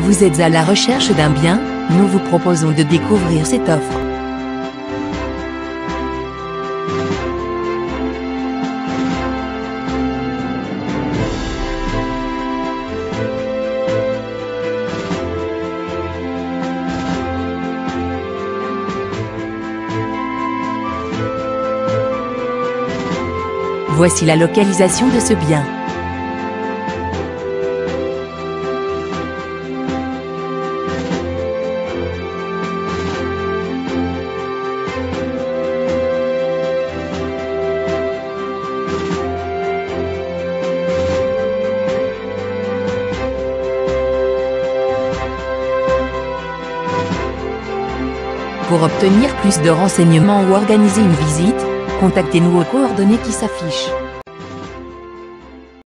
Vous êtes à la recherche d'un bien? Nous vous proposons de découvrir cette offre. Voici la localisation de ce bien. Pour obtenir plus de renseignements ou organiser une visite, contactez-nous aux coordonnées qui s'affichent.